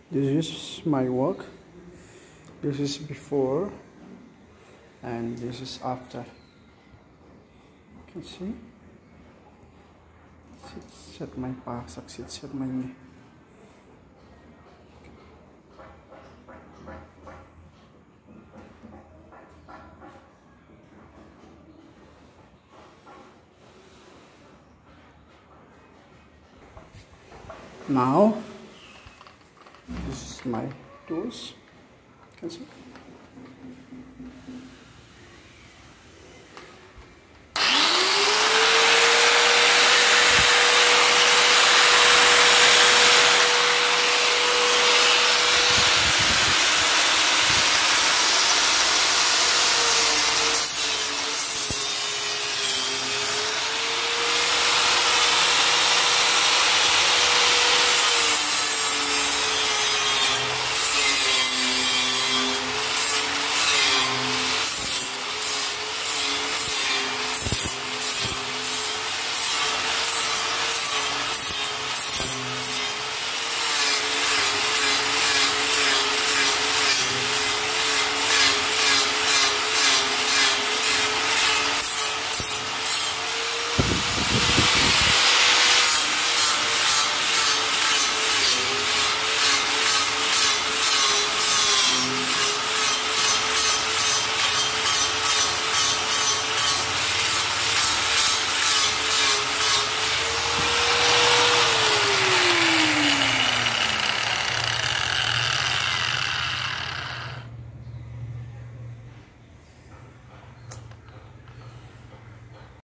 This is my work. This is before and this is after. You can see. Set my pasak, set my knee. Now, this is my tools. You can see.